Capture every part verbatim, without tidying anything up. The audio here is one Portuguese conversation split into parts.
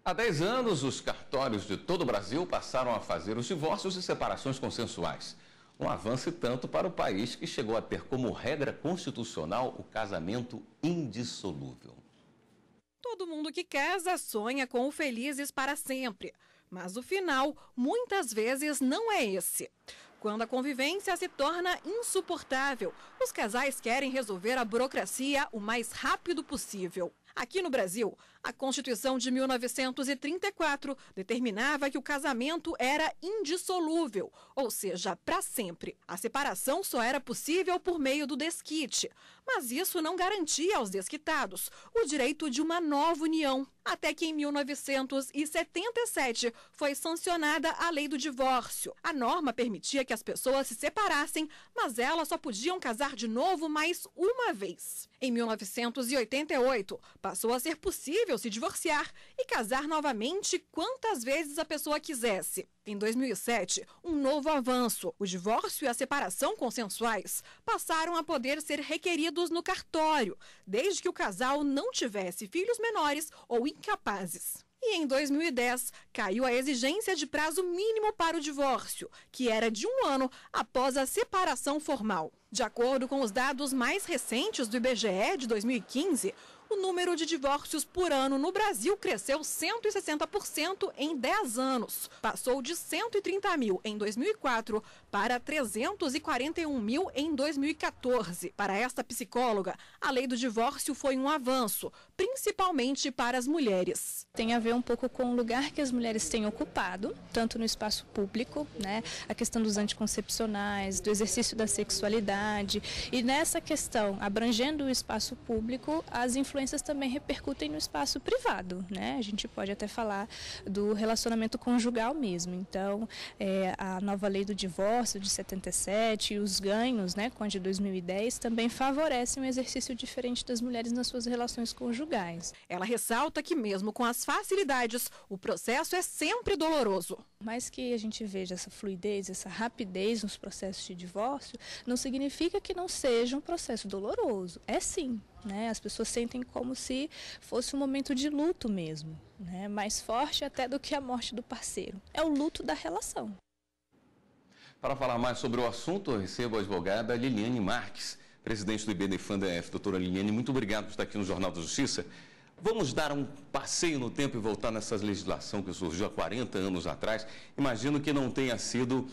Há dez anos, os cartórios de todo o Brasil passaram a fazer os divórcios e separações consensuais. Um avanço e tanto para o país que chegou a ter como regra constitucional o casamento indissolúvel. Todo mundo que casa sonha com o felizes para sempre, mas o final muitas vezes não é esse. Quando a convivência se torna insuportável, os casais querem resolver a burocracia o mais rápido possível. Aqui no Brasil, a Constituição de mil novecentos e trinta e quatro determinava que o casamento era indissolúvel, ou seja, para sempre. A separação só era possível por meio do desquite, mas isso não garantia aos desquitados o direito de uma nova união. Até que em mil novecentos e setenta e sete foi sancionada a Lei do Divórcio. A norma permitia que as pessoas se separassem, mas elas só podiam casar de novo mais uma vez. Em mil novecentos e oitenta e oito, passou a ser possível se divorciar e casar novamente quantas vezes a pessoa quisesse. Em dois mil e sete, um novo avanço. O divórcio e a separação consensuais passaram a poder ser requeridos no cartório, desde que o casal não tivesse filhos menores ou incapazes. E em dois mil e dez, caiu a exigência de prazo mínimo para o divórcio, que era de um ano após a separação formal. De acordo com os dados mais recentes do I B G E de dois mil e quinze, o número de divórcios por ano no Brasil cresceu cento e sessenta por cento em dez anos. Passou de cento e trinta mil em dois mil e quatro para trezentos e quarenta e um mil em dois mil e quatorze. Para esta psicóloga, a lei do divórcio foi um avanço, principalmente para as mulheres. Tem a ver um pouco com o lugar que as mulheres têm ocupado, tanto no espaço público, né, a questão dos anticoncepcionais, do exercício da sexualidade, e nessa questão, abrangendo o espaço público, as influências também repercutem no espaço privado, né? A gente pode até falar do relacionamento conjugal mesmo. Então, é, a nova lei do divórcio de setenta e sete e os ganhos, né, com a de dois mil e dez, também favorecem um exercício diferente das mulheres nas suas relações conjugais. Ela ressalta que mesmo com as facilidades, o processo é sempre doloroso. Mais que a gente veja essa fluidez, essa rapidez nos processos de divórcio, não significa que não seja um processo doloroso. É sim, né? As pessoas sentem como se fosse um momento de luto mesmo, né? Mais forte até do que a morte do parceiro. É o luto da relação. Para falar mais sobre o assunto, eu recebo a advogada Liliane Marques, presidente do IBDFAN-D F. Doutora Liliane, muito obrigado por estar aqui no Jornal da Justiça. Vamos dar um passeio no tempo e voltar nessa legislação que surgiu há quarenta anos atrás. Imagino que não tenha sido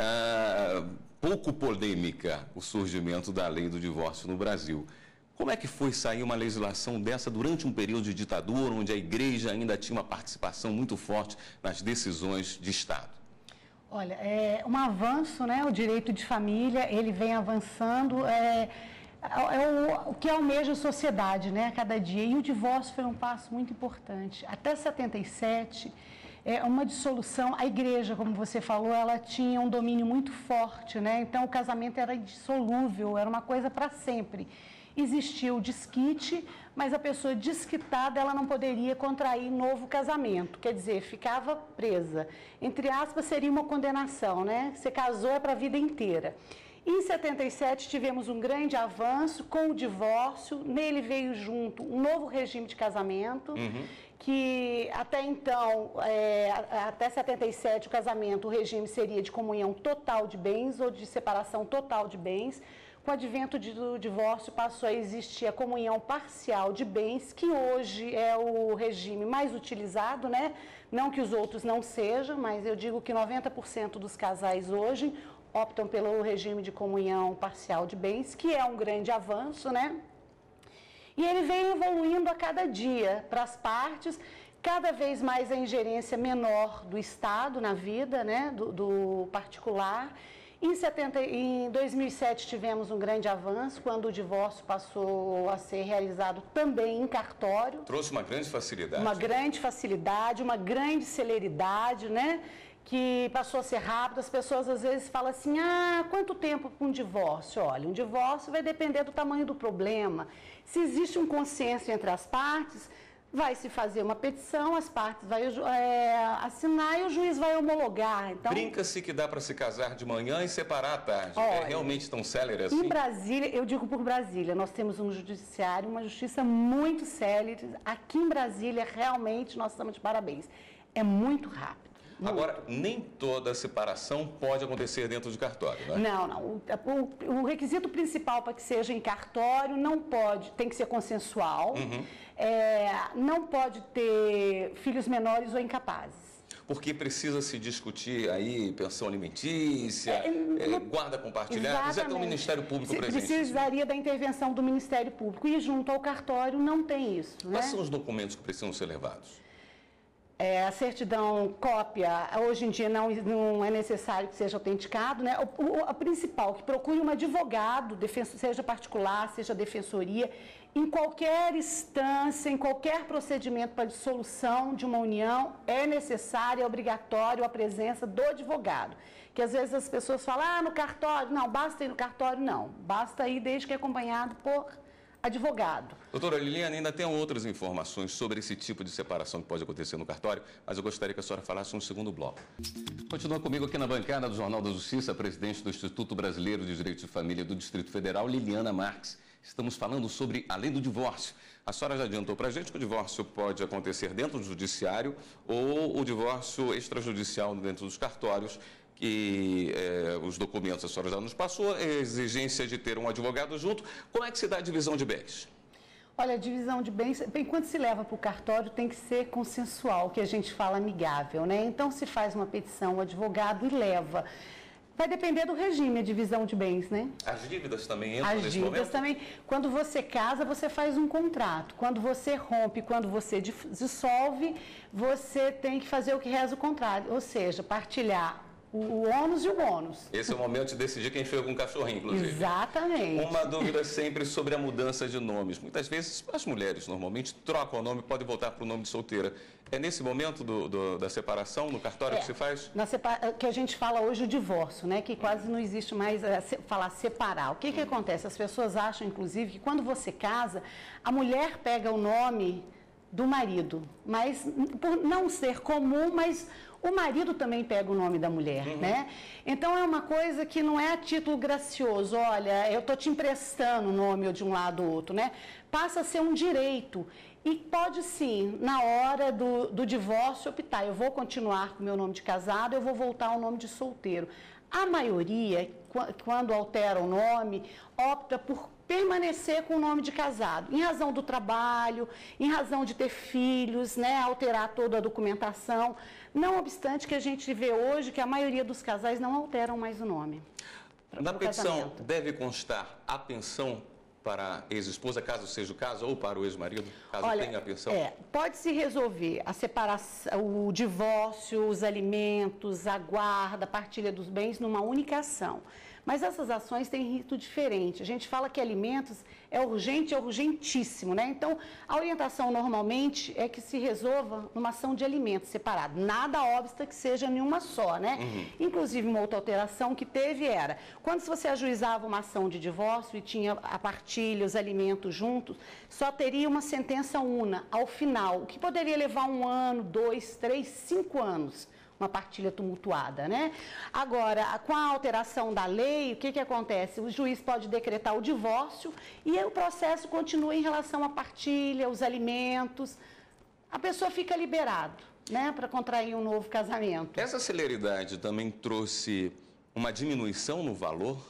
ah, pouco polêmica o surgimento da lei do divórcio no Brasil. Como é que foi sair uma legislação dessa durante um período de ditadura, onde a igreja ainda tinha uma participação muito forte nas decisões de Estado? Olha, é um avanço, né? O direito de família, ele vem avançando, é... É o, o que almeja a sociedade, né, a cada dia. E o divórcio foi um passo muito importante. Até setenta e sete, é uma dissolução. A igreja, como você falou, ela tinha um domínio muito forte, né? Então o casamento era indissolúvel, era uma coisa para sempre. Existia o desquite, mas a pessoa desquitada, ela não poderia contrair novo casamento. Quer dizer, ficava presa. Entre aspas, seria uma condenação, né? Você casou é para a vida inteira. Em setenta e sete, tivemos um grande avanço com o divórcio. Nele veio junto um novo regime de casamento, uhum. que até então, é, até setenta e sete, o casamento, o regime seria de comunhão total de bens ou de separação total de bens. Com o advento do divórcio, passou a existir a comunhão parcial de bens, que hoje é o regime mais utilizado, né? Não que os outros não sejam, mas eu digo que noventa por cento dos casais hoje optam pelo regime de comunhão parcial de bens, que é um grande avanço, né? E ele vem evoluindo a cada dia para as partes, cada vez mais a ingerência menor do Estado na vida, né, do, do particular. Em, setenta, em dois mil e sete tivemos um grande avanço, quando o divórcio passou a ser realizado também em cartório. Trouxe uma grande facilidade. Uma grande facilidade, uma grande celeridade, né? Que passou a ser rápido. As pessoas às vezes falam assim, ah, quanto tempo para um divórcio? Olha, um divórcio vai depender do tamanho do problema. Se existe um consenso entre as partes, vai se fazer uma petição, as partes vão é, assinar e o juiz vai homologar. Então, brinca-se que dá para se casar de manhã e separar à tarde. Olha, é realmente tão célere assim? Em Brasília, eu digo por Brasília, nós temos um judiciário, uma justiça muito célere. Aqui em Brasília, realmente, nós estamos de parabéns. É muito rápido. Muito. Agora, nem toda separação pode acontecer dentro de cartório, não é? Não, não. O, o, o requisito principal para que seja em cartório não pode, tem que ser consensual, uhum. é, não pode ter filhos menores ou incapazes. Porque precisa se discutir aí pensão alimentícia, é, é, guarda compartilhada, precisa ter um Ministério Público presente. Precisaria da intervenção do Ministério Público e junto ao cartório não tem isso. Quais né? são os documentos que precisam ser levados? É, a certidão, cópia, hoje em dia não, não é necessário que seja autenticado, né? O, o a principal, que procure um advogado, defensor, seja particular, seja defensoria, em qualquer instância, em qualquer procedimento para dissolução de uma união, é necessário, é obrigatório a presença do advogado. Que às vezes as pessoas falam, ah, no cartório, não, basta ir no cartório, não, basta ir desde que é acompanhado por advogado. Doutora Liliane, ainda tem outras informações sobre esse tipo de separação que pode acontecer no cartório, mas eu gostaria que a senhora falasse no segundo bloco. Continua comigo aqui na bancada do Jornal da Justiça, a presidente do Instituto Brasileiro de Direito de Família do Distrito Federal, Liliana Marques. Estamos falando sobre a lei do divórcio. A senhora já adiantou para a gente que o divórcio pode acontecer dentro do judiciário ou o divórcio extrajudicial dentro dos cartórios, que eh, os documentos a senhora já nos passou, a exigência de ter um advogado junto. Como é que se dá a divisão de bens? Olha, a divisão de bens, bem, quando se leva para o cartório, tem que ser consensual, que a gente fala amigável, né? Então, se faz uma petição, o advogado e leva. Vai depender do regime, a divisão de bens, né? As dívidas também entram As nesse dívidas momento? também. Quando você casa, você faz um contrato. Quando você rompe, quando você dissolve, você tem que fazer o que reza o contrário, ou seja, partilhar o ônus e o bônus. Esse é o momento de decidir quem foi com o cachorrinho, inclusive. Exatamente. Uma dúvida sempre sobre a mudança de nomes. Muitas vezes as mulheres normalmente trocam o nome e podem voltar para o nome de solteira. É nesse momento do, do, da separação, no cartório, é, que se faz? Na separa... que a gente fala hoje o divórcio, né? Que quase não existe mais é, se... falar separar. O que, que acontece? As pessoas acham, inclusive, que quando você casa, a mulher pega o nome do marido. Mas, por não ser comum, mas o marido também pega o nome da mulher, uhum. né? Então, é uma coisa que não é a título gracioso. Olha, eu estou te emprestando o nome de um lado ou outro, né? Passa a ser um direito. E pode, sim, na hora do, do divórcio, optar. Eu vou continuar com o meu nome de casado, eu vou voltar ao nome de solteiro. A maioria, quando altera o nome, opta por permanecer com o nome de casado, em razão do trabalho, em razão de ter filhos, né, alterar toda a documentação. Não obstante que a gente vê hoje que a maioria dos casais não alteram mais o nome. Na petição deve constar a pensão para a ex-esposa, caso seja o caso, ou para o ex-marido, caso Olha, tenha a pensão? É, pode-se resolver a separação, o divórcio, os alimentos, a guarda, a partilha dos bens numa única ação. Mas essas ações têm rito diferente. A gente fala que alimentos é urgente, é urgentíssimo, né? Então, a orientação normalmente é que se resolva numa ação de alimentos separada. Nada obsta que seja nenhuma só, né? Uhum. Inclusive, uma outra alteração que teve era, quando você ajuizava uma ação de divórcio e tinha a partilha, os alimentos juntos, só teria uma sentença una ao final, o que poderia levar um ano, dois, três, cinco anos. Uma partilha tumultuada, né? Agora, com a alteração da lei, o que que acontece? O juiz pode decretar o divórcio e o processo continua em relação à partilha, os alimentos. A pessoa fica liberada, né, para contrair um novo casamento. Essa celeridade também trouxe uma diminuição no valor?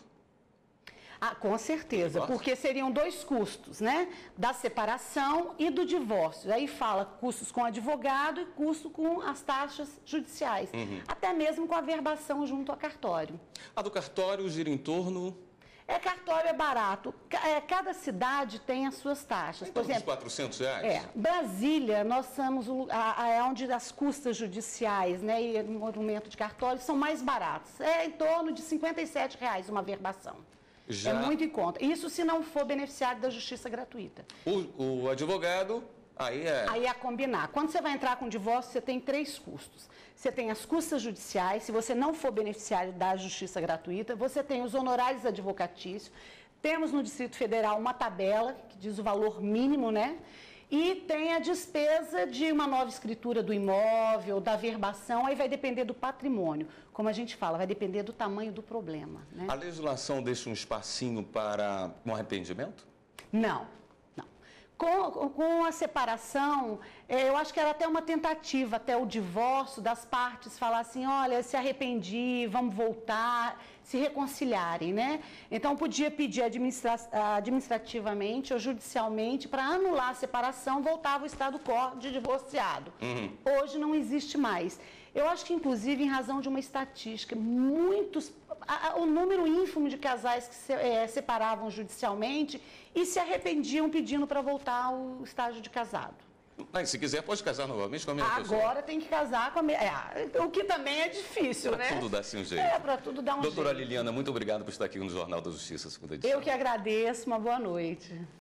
Ah, com certeza, porque seriam dois custos, né? Da separação e do divórcio. Aí fala custos com advogado e custo com as taxas judiciais. Uhum. Até mesmo com a verbação junto ao cartório. A do cartório gira em torno... É, cartório é barato. Cada cidade tem as suas taxas. Por exemplo, quatrocentos reais? É, Brasília, nós somos a, a, é onde as custas judiciais, né, e o movimento de cartório são mais baratos. É em torno de cinquenta e sete reais uma verbação. Já... É muito em conta. Isso se não for beneficiário da justiça gratuita. O, o advogado, aí é... Aí é a combinar. Quando você vai entrar com divórcio, você tem três custos. Você tem as custas judiciais, se você não for beneficiário da justiça gratuita, você tem os honorários advocatícios, temos no Distrito Federal uma tabela que diz o valor mínimo, né? E tem a despesa de uma nova escritura do imóvel, da verbação, aí vai depender do patrimônio. Como a gente fala, vai depender do tamanho do problema, né? A legislação deixa um espacinho para um arrependimento? Não, não. Com, com a separação, é, eu acho que era até uma tentativa, até o divórcio, das partes falar assim, olha, se arrependi, vamos voltar, se reconciliarem, né? Então, podia pedir administra administrativamente ou judicialmente para anular a separação, voltava o estado quo de divorciado. Uhum. Hoje não existe mais. Eu acho que, inclusive, em razão de uma estatística, muitos, a, a, o número ínfimo de casais que se, é, separavam judicialmente e se arrependiam pedindo para voltar ao estágio de casado. Mas se quiser, pode casar novamente com a mesma pessoa. Agora tem que casar com a mesma. É, o que também é difícil, pra né? Para tudo dar assim um jeito. É, para tudo dar um Doutora jeito. Liliana, muito obrigado por estar aqui no Jornal da Justiça, segunda edição. Eu que agradeço, uma boa noite.